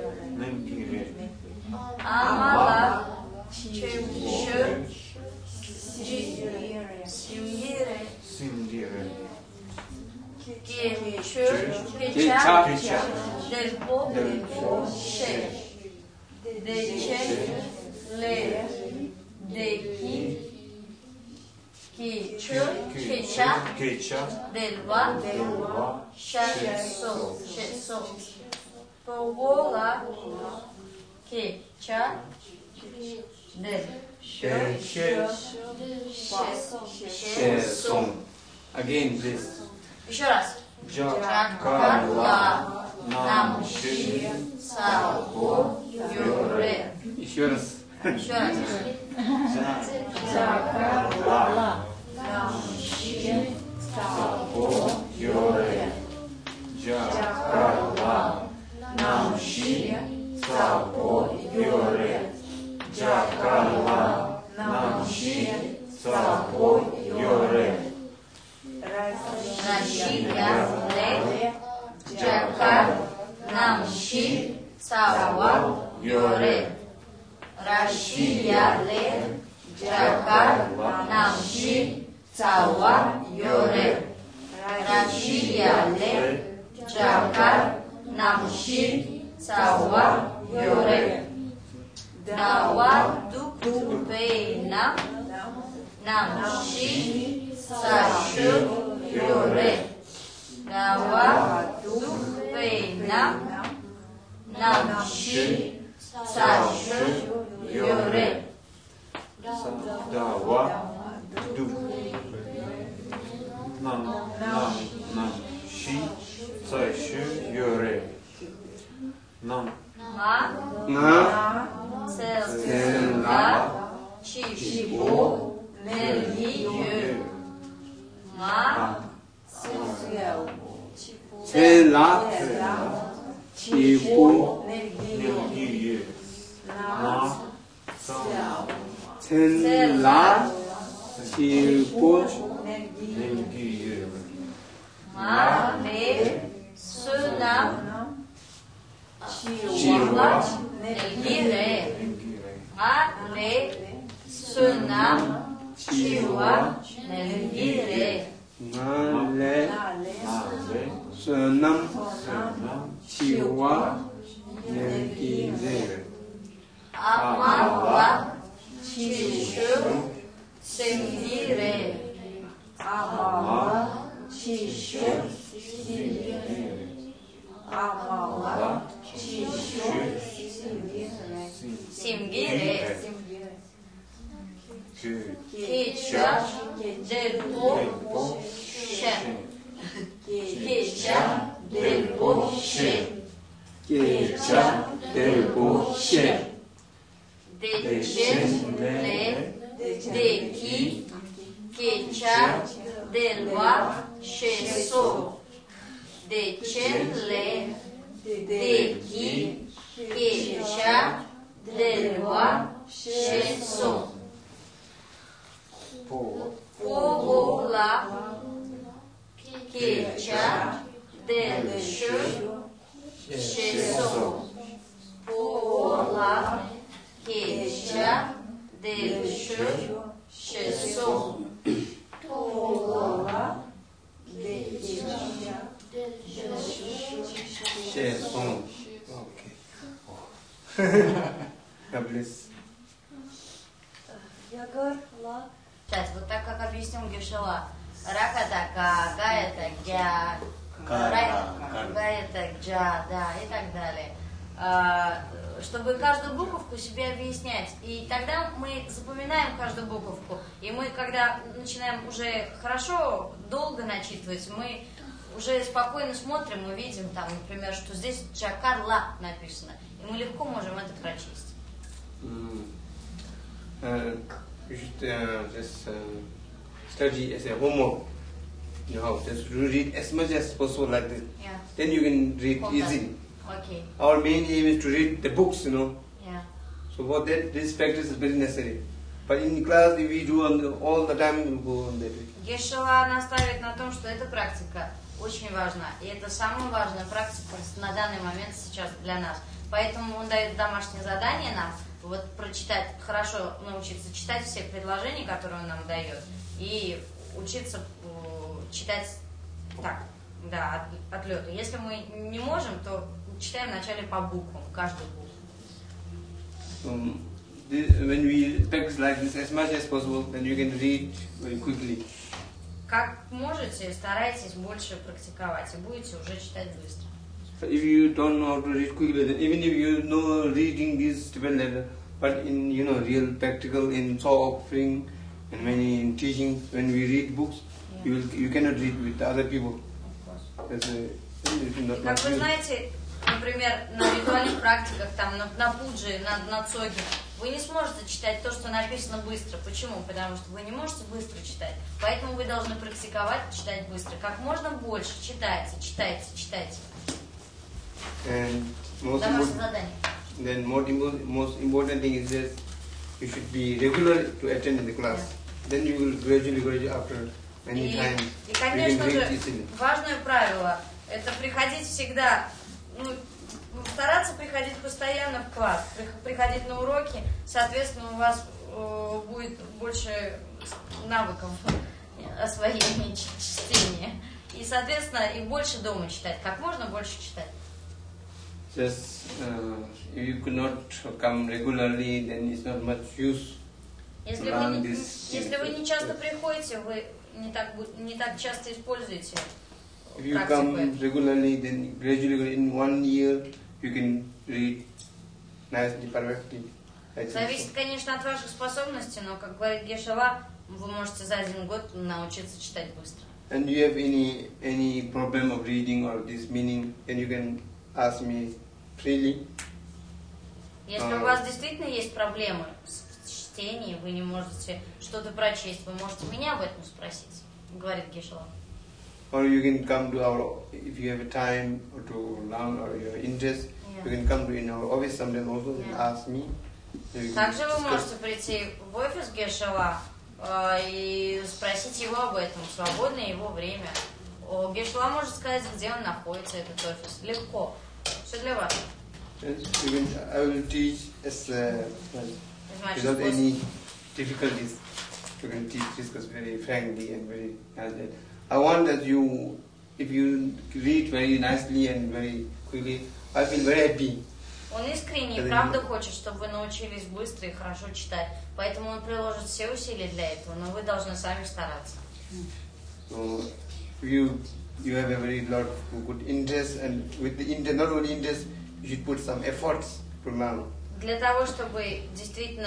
Speaker 2: Амала, Чемши, Симгире. Кечу, Кеча, Дельпо, Ше. Дече, Ле, Деки, Кечу, Кеча, Дельва, Шесо. Повола, Кеча, Дель.
Speaker 3: 셰송. Again, please.
Speaker 2: Еще раз.
Speaker 1: Jakarla
Speaker 2: Намши, Цаво, Юре.
Speaker 3: Еще раз.
Speaker 2: Еще раз.
Speaker 5: Джакарла намши сапойоре. Джакарла намши сапойоре. Джакарла намши сапойоре.
Speaker 2: Рашия ле Джакар намши сапойоре. Рашия ле Джакар намши сапойоре. Рашия ле Джакар намши сапойоре. Dawa dupena namshi sashuyore. Dawa dupena namshi sashuyore.
Speaker 5: Dawa du nam shi sashuyore. Nam
Speaker 2: Cela чипу нелью.
Speaker 3: Cela чипу
Speaker 5: nilgiye. Na
Speaker 3: Cela чипу
Speaker 5: nilgiye.
Speaker 2: Mare sunam
Speaker 3: Chiwa
Speaker 2: nilgire. Mare sunam chiwa nilgire.
Speaker 3: Nale Sunam Chiwa Nelgire.
Speaker 2: Amala chishu singire.
Speaker 4: Amala chishu Amala chishu
Speaker 2: Симгире. Кича дельпо ше. Кича дельпо ше.
Speaker 3: Kecha Delbo She
Speaker 2: Дечеле деки. Кича дельва шесо. Дечеле деки. Кича дельва шесо. Пола кича дельшу шесо. Пола кича дельшу шесо.
Speaker 4: Пола
Speaker 3: She Song. Okay. God bless.
Speaker 4: Ягар ла
Speaker 2: Сейчас, вот так как объяснил Гешела. Рак это га, га это гя, га это джа, да, и так далее. Чтобы каждую буковку себе объяснять. И тогда мы запоминаем каждую буковку. И мы, когда начинаем уже хорошо, долго начитывать, мы уже спокойно смотрим и видим, там, например, что здесь Джакарла написано. И мы легко можем это прочесть.
Speaker 3: You should just study as a homework. You know, just read as much as possible like this.
Speaker 2: Yeah.
Speaker 3: Then you can read easily.
Speaker 2: Okay.
Speaker 3: Our main aim is to read the books, you know.
Speaker 2: Yeah.
Speaker 3: So for that, this practice is very necessary. But in class, if we do all the time, we go on that way.
Speaker 2: Гешела настаивает на том, что эта практика очень важна. И это самая важная практика на данный момент сейчас для нас. Поэтому он дает домашнее задание нам, вот прочитать, хорошо научиться читать все предложения, которые он нам дает, и учиться читать так, да, от лету. Если мы не можем, то читаем вначале по буквам, каждую букву.
Speaker 3: When we practice like this as much as possible, then you can read very quickly.
Speaker 2: Как можете, старайтесь больше практиковать, и будете уже читать быстро.
Speaker 3: If you don't know how to read quickly, then even if you know reading these different letters, but in real practical in saw offering and many in teaching, when we read books, you cannot read with other people.
Speaker 2: Как вы знаете, например, на ритуальных практиках, там, на пуджи, на цоге, Вы не сможете читать то, что написано быстро. Почему? Потому что вы не можете быстро читать. Поэтому вы должны практиковать читать быстро. Как можно больше читайте, читайте, читайте.
Speaker 1: And most
Speaker 2: Домашнее задание.
Speaker 1: then most important thing is that you should be regular to attend in the class. Then you will gradually after many times
Speaker 2: И,
Speaker 1: you
Speaker 2: конечно
Speaker 1: can
Speaker 2: же,
Speaker 1: read easily.
Speaker 2: важное правило – это приходить всегда, стараться приходить постоянно в класс, приходить на уроки, соответственно, у вас будет больше навыков освоения чтения. И, соответственно, и больше дома читать, как можно больше читать.
Speaker 3: Just if you could not come regularly, then it's not much use.
Speaker 2: Если вы не часто приходите, вы не так часто используете
Speaker 1: If you come regularly, then gradually in 1 year you can read nicely, perfectly.
Speaker 2: Зависит, конечно, от ваших способностей, но, как говорит Гешела, вы можете за 1 год научиться читать быстро.
Speaker 1: And you have any problem of reading or this meaning, then you can ask me freely.
Speaker 2: Если у вас действительно есть проблемы с чтением, вы не можете что-то прочесть, вы можете меня об этом спросить, говорит Гешела.
Speaker 1: Or you can come to our, if you have a time or to learn or your interest, you can come to in our office sometime also and ask me.
Speaker 2: Также вы можете прийти в офис Гешела и спросить его об этом, в свободное его время. Гешела может сказать, где он находится, этот офис. Легко. Все для вас.
Speaker 1: I will teach as without any difficulties. You can discuss very frankly and very nicely. I want that you, if you read very nicely and very quickly, I feel very happy.
Speaker 2: Он искренне и правда хочет, чтобы вы научились быстро и хорошо читать. Поэтому он приложит все усилия для этого, но вы должны сами стараться.
Speaker 1: So, if you have a very lot of good interest, and with the interest, not only interest, you should put some efforts to learn.
Speaker 2: Для того, чтобы действительно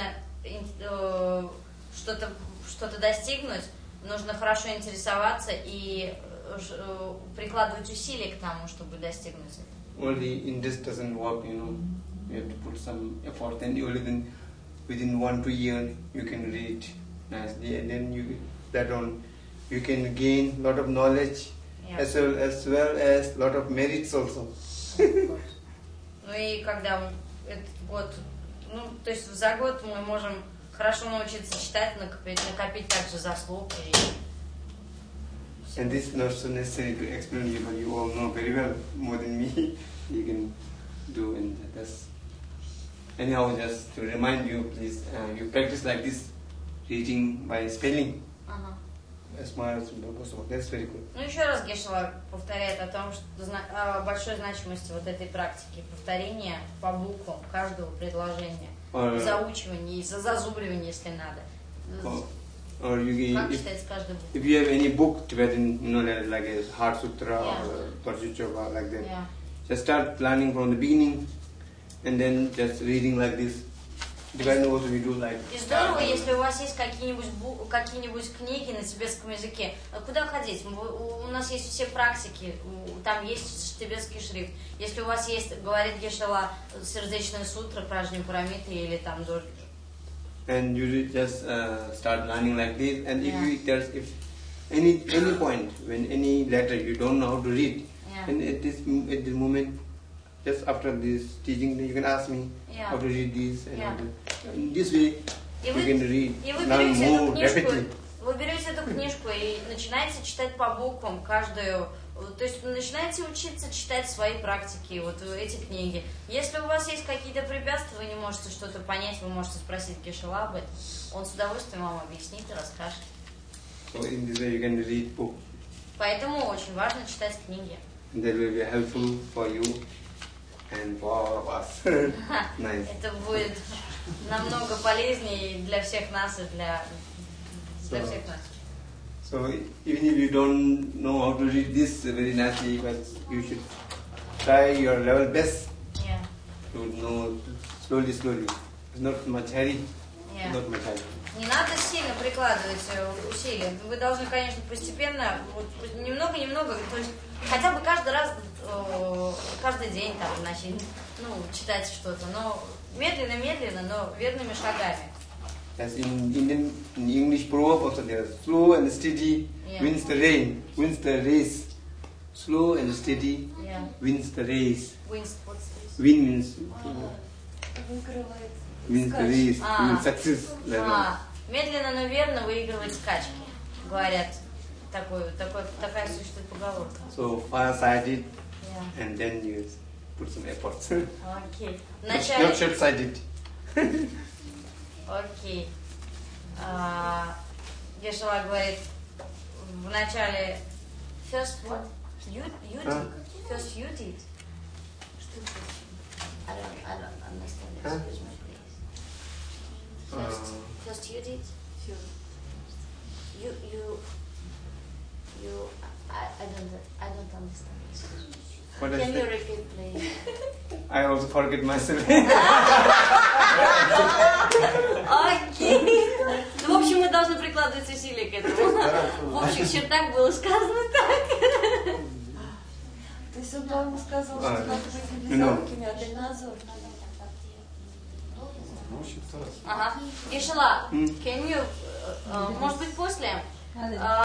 Speaker 2: что-то достигнуть, нужно хорошо интересоваться и прикладывать усилия к тому, чтобы достигнуть этого.
Speaker 1: Only interest doesn't work, you know. You have to put some effort, and within 1-2 years you can read nicely, and then you can gain lot of knowledge, as well as lot of merits also.
Speaker 2: Ну и когда этот год, то есть за год мы можем хорошо научиться читать, накопить также заслуг.
Speaker 1: And this is not so necessary to explain you, but you all know very well more than me. You can do, and that's anyhow. Just to remind you, please, you practice like this, reading by spelling. As much as possible. That's very good.
Speaker 2: Ну еще раз Гешела повторяет о том, что о большой значимости вот этой практики повторения по буквам каждого предложения, заучивания и зазубривания, если надо.
Speaker 1: Or you
Speaker 2: Как читать каждый букву?
Speaker 1: If you have any book Tibetan, you know, like a Heart Sutra or Parjichoba, like that, just start planning from the beginning, and then just reading like this. Depending on what we do, like.
Speaker 2: И здорово, если у вас есть какие-нибудь книги на тибетском языке. Куда ходить? У нас есть все практики, там есть тибетский шрифт. Если у вас есть, говорит Гешела, сердечная сутра, пражни парамиты или там дождь.
Speaker 1: And you just start learning like this, and if any point when any letter you don't know how to read, and at this moment, just after this teaching, you can ask me how to read this, and in this way you can read, learn more rapidly.
Speaker 2: Вы берете эту книжку и начинаете читать по буквам каждую, то есть начинаете учиться читать свои практики, вот эти книги. Если у вас есть какие-то препятствия, вы не можете что-то понять, вы можете спросить Гешела об этом. Он с удовольствием вам объяснит и расскажет.
Speaker 1: So in this way you can read book.
Speaker 2: Поэтому очень важно читать книги.
Speaker 1: That will be helpful for you and for all of us. Nice.
Speaker 2: Это будет намного полезнее для всех нас и для всех нас.
Speaker 1: So even if you don't know how to read this very nicely, but you should try your level best to know slowly. It's not much hurry. Not much hurry.
Speaker 2: Не надо сильно прикладывать усилия. Вы должны, конечно, постепенно, вот, немного, то есть хотя бы каждый раз, каждый день там, значит, читать что-то, но медленно, но верными шагами.
Speaker 1: As in English proverb also there, slow and steady wins the race. Slow and steady wins the race.
Speaker 2: Wins, what's this?
Speaker 1: Win means
Speaker 4: Выигрывает.
Speaker 1: wins the race, wins success.
Speaker 2: Медленно, но верно выигрывать скачки. Говорят, такая существует поговорка.
Speaker 1: So far-sighted, and then you put some efforts.
Speaker 2: Окей.
Speaker 1: Not short-sighted.
Speaker 2: Окей. Гешела говорит, в начале first what? You did. First you did. Что это? I don't understand. Excuse me, please. First you did. You. I don't understand. Excuse me.
Speaker 1: What is
Speaker 2: Can you
Speaker 1: that?
Speaker 2: repeat, please?
Speaker 1: I also forget myself.
Speaker 2: Окей. Ну, в общем, мы должны прикладывать усилия к этому. В общих чертах было сказано так.
Speaker 4: То есть он вам сказал, что надо быть близкими, а ты назор.
Speaker 2: Ага. Гешела, can you, может быть, после?